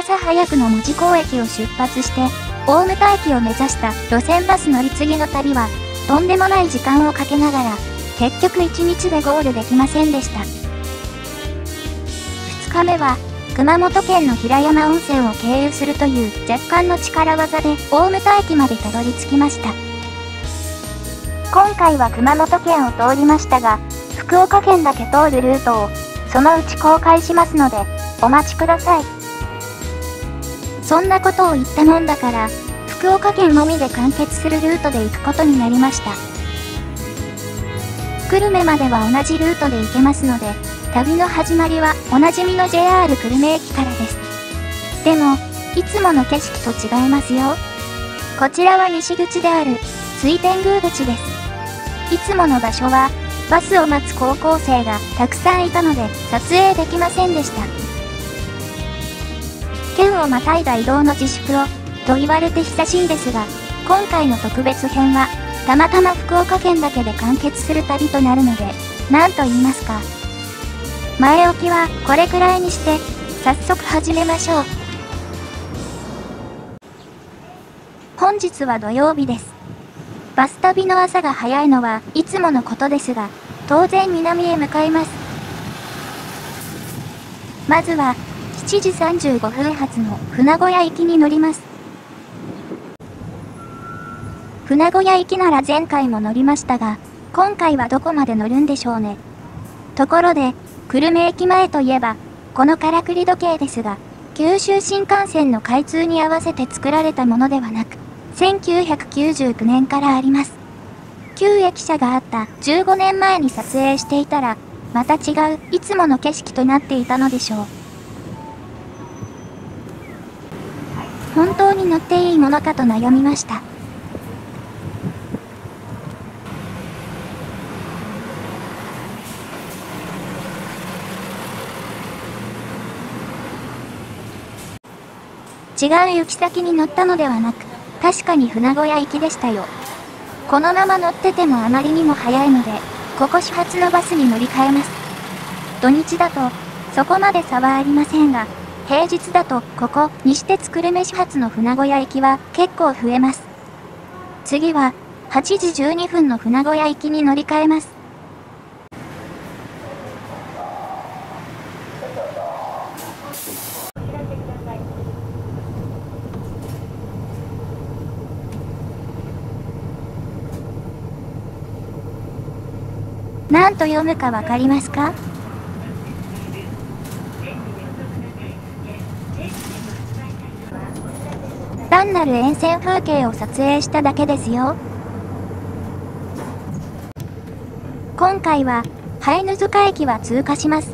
朝早くの門司港駅を出発して、大牟田駅を目指した路線バス乗り継ぎの旅は、とんでもない時間をかけながら、結局1日でゴールできませんでした。2日目は、熊本県の平山温泉を経由するという若干の力技で大牟田駅までたどり着きました。今回は熊本県を通りましたが、福岡県だけ通るルートを、そのうち公開しますので、お待ちください。そんなことを言ったもんだから、福岡県のみで完結するルートで行くことになりました。久留米までは同じルートで行けますので、旅の始まりはおなじみの JR 久留米駅からです。でも、いつもの景色と違いますよ。こちらは西口である、水天宮口です。いつもの場所は、バスを待つ高校生がたくさんいたので撮影できませんでした。県をまたいだ移動の自粛を、と言われて久しいですが、今回の特別編は、たまたま福岡県だけで完結する旅となるので、なんと言いますか。前置きはこれくらいにして、早速始めましょう。本日は土曜日です。バス旅の朝が早いのはいつものことですが、当然南へ向かいます。まずは、7時35分発の船小屋行きに乗ります。船小屋行きなら前回も乗りましたが、今回はどこまで乗るんでしょうね。ところで、久留米駅前といえば、このからくり時計ですが、九州新幹線の開通に合わせて作られたものではなく、1999年からあります。旧駅舎があった15年前に撮影していたら、また違ういつもの景色となっていたのでしょう。本当に乗っていいものかと悩みました。違う行き先に乗ったのではなく、確かに船小屋行きでしたよ。このまま乗っててもあまりにも早いので、ここ始発のバスに乗り換えます。土日だと、そこまで差はありませんが、平日だとここ、西鉄久留米始発の船小屋行きは結構増えます。次は、8時12分の船小屋行きに乗り換えます。何と読むかわかりますか？単なる沿線風景を撮影しただけですよ。今回は、ハイヌ塚駅は通過します。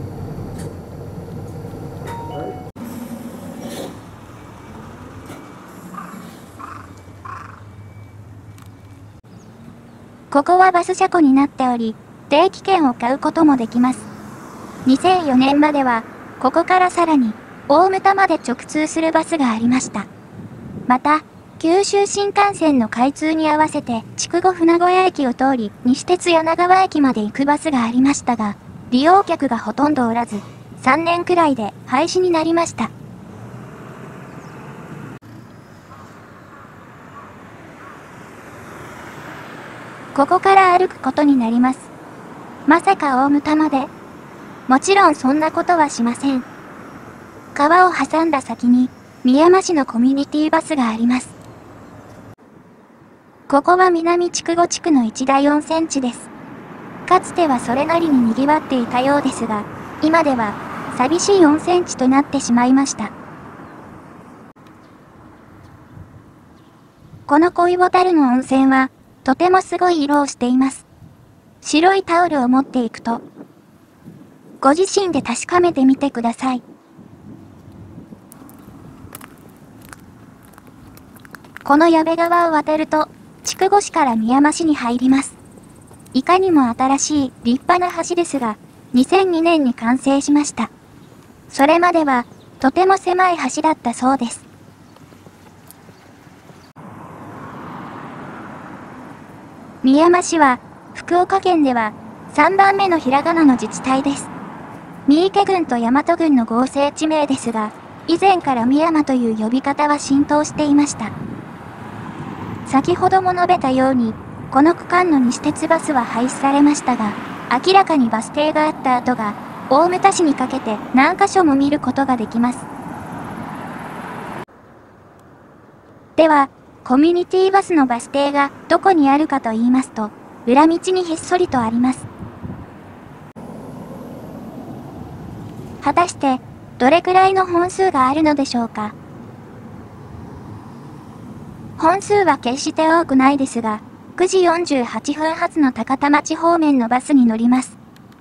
ここはバス車庫になっており、定期券を買うこともできます。2004年までは、ここからさらに、大牟田まで直通するバスがありました。また、九州新幹線の開通に合わせて、筑後船小屋駅を通り、西鉄柳川駅まで行くバスがありましたが、利用客がほとんどおらず、3年くらいで廃止になりました。ここから歩くことになります。まさか大牟田まで？もちろんそんなことはしません。川を挟んだ先に、宮間市のコミュニティバスがあります。ここは南筑後地区の一大温泉地です。かつてはそれなりに賑わっていたようですが、今では寂しい温泉地となってしまいました。この恋ボタルの温泉は、とてもすごい色をしています。白いタオルを持っていくと、ご自身で確かめてみてください。この矢部川を渡ると、筑後市から宮間市に入ります。いかにも新しい立派な橋ですが、2002年に完成しました。それまでは、とても狭い橋だったそうです。宮間市は、福岡県では3番目のひらがなの自治体です。三池郡と大和郡の合成地名ですが、 以前から深山という呼び方は浸透していました。先ほども述べたように、この区間の西鉄バスは廃止されましたが、明らかにバス停があった跡が、大牟田市にかけて何箇所も見ることができます。では、コミュニティバスのバス停がどこにあるかと言いますと、裏道にひっそりとあります。果たして、どれくらいの本数があるのでしょうか。本数は決して多くないですが、9時48分発の高田町方面のバスに乗ります。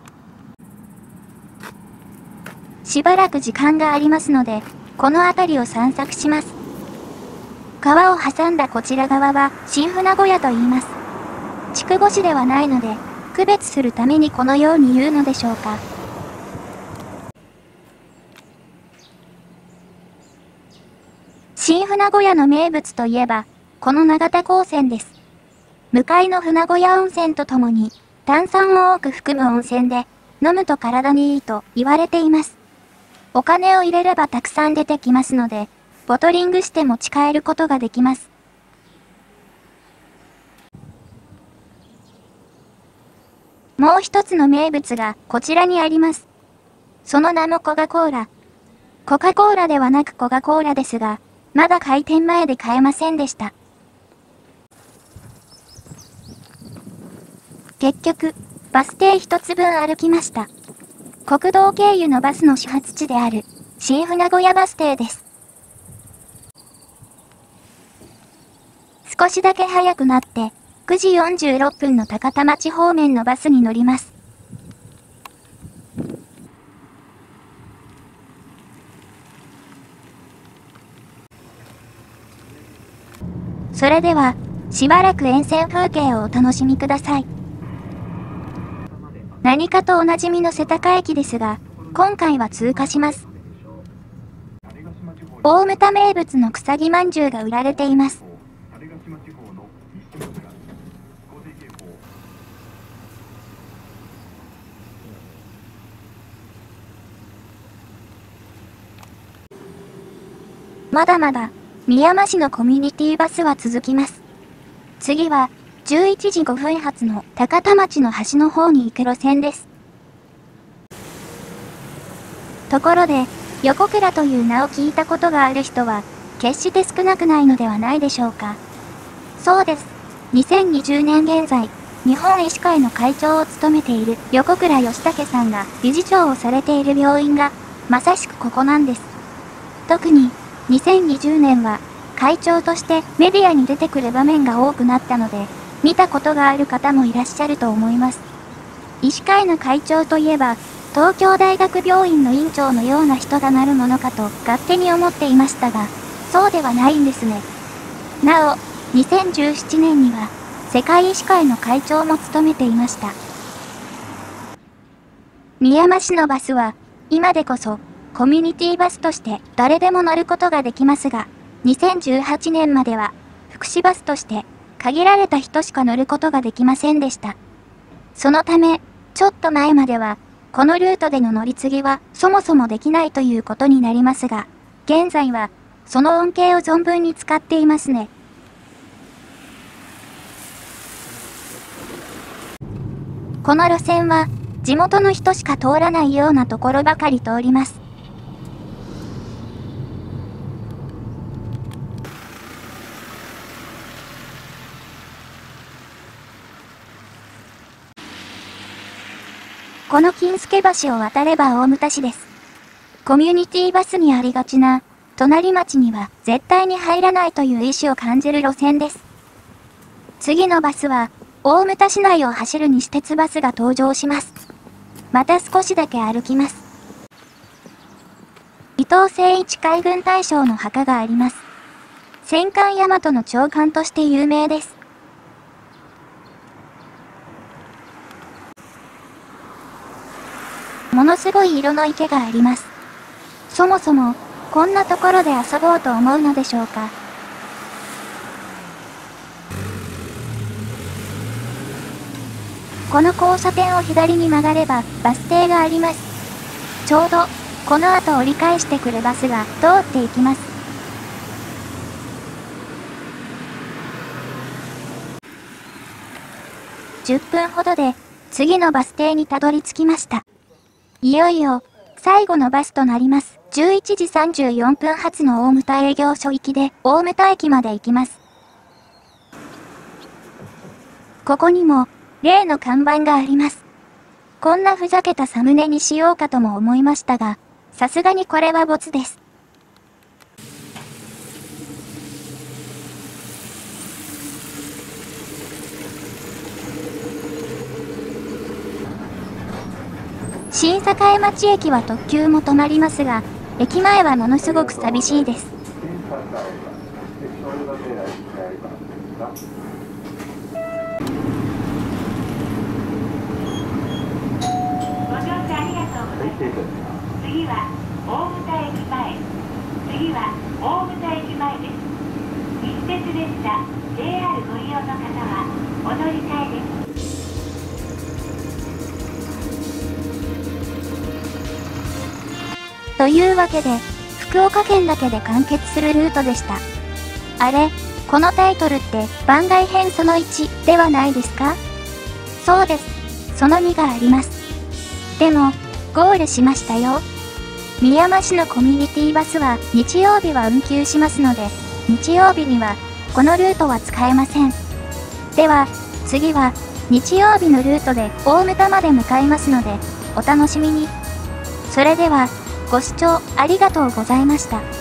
しばらく時間がありますので、この辺りを散策します。川を挟んだこちら側は新船小屋と言います。筑後市ではないので、区別するためにこのように言うのでしょうか。新船小屋の名物といえば、この長田高泉です。向かいの船小屋温泉とともに、炭酸を多く含む温泉で、飲むと体にいいと言われています。お金を入れればたくさん出てきますので、ボトリングして持ち帰ることができます。もう一つの名物がこちらにあります。その名もコカ・コーラ。コカ・コーラではなくコカ・コーラですが、まだ開店前で買えませんでした。結局、バス停一つ分歩きました。国道経由のバスの始発地である、新船小屋バス停です。少しだけ早くなって、9時46分の高田町方面のバスに乗ります。それでは、しばらく沿線風景をお楽しみください。何かとおなじみの瀬高駅ですが、今回は通過します。大牟田名物の草木まんじゅうが売られています。まだまだ、宮山市のコミュニティバスは続きます。次は、11時5分発の高田町の端の方に行く路線です。ところで、横倉という名を聞いたことがある人は、決して少なくないのではないでしょうか。そうです。2020年現在、日本医師会の会長を務めている横倉義武さんが理事長をされている病院が、まさしくここなんです。特に、2020年は、会長としてメディアに出てくる場面が多くなったので、見たことがある方もいらっしゃると思います。医師会の会長といえば、東京大学病院の院長のような人がなるものかと勝手に思っていましたが、そうではないんですね。なお、2017年には、世界医師会の会長も務めていました。宮山市のバスは、今でこそ、コミュニティバスとして誰でも乗ることができますが、2018年までは、福祉バスとして、限られた人しか乗ることができませんでした。そのため、ちょっと前までは、このルートでの乗り継ぎはそもそもできないということになりますが、現在は、その恩恵を存分に使っていますね。この路線は、地元の人しか通らないようなところばかり通ります。この金助橋を渡れば大牟田市です。コミュニティバスにありがちな、隣町には絶対に入らないという意志を感じる路線です。次のバスは、大牟田市内を走る西鉄バスが登場します。また少しだけ歩きます。伊藤誠一海軍大将の墓があります。戦艦大和の長官として有名です。ものすごい色の池があります。そもそも、こんなところで遊ぼうと思うのでしょうか。この交差点を左に曲がればバス停があります。ちょうどこの後折り返してくるバスが通っていきます。10分ほどで次のバス停にたどり着きました。いよいよ最後のバスとなります。11時34分発の大牟田営業所行きで大牟田駅まで行きます。ここにも例の看板があります。こんなふざけたサムネにしようかとも思いましたが、さすがにこれはボツです。新栄町駅は特急も止まりますが、駅前はものすごく寂しいです。 ご乗車ありがとうございます。次は大牟田駅前。次は大牟田駅前です。西鉄列車 JR ご利用の方はお乗り換えです。 というわけで、福岡県だけで完結するルートでした。あれ、このタイトルって番外編その1ではないですか？そうです。その2があります。でも、ゴールしましたよ。宮山市のコミュニティバスは日曜日は運休しますので、日曜日にはこのルートは使えません。では、次は日曜日のルートで大牟田まで向かいますので、お楽しみに。それでは、ご視聴ありがとうございました。